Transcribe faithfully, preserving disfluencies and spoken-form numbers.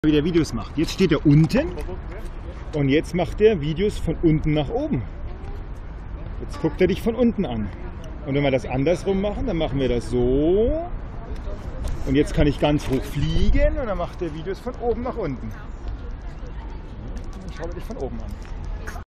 Wie der Videos macht. Jetzt steht er unten und jetzt macht er Videos von unten nach oben. Jetzt guckt er dich von unten an. Und wenn wir das andersrum machen, dann machen wir das so. Und jetzt kann ich ganz hoch fliegen und dann macht er Videos von oben nach unten. Dann schaut er dich von oben an.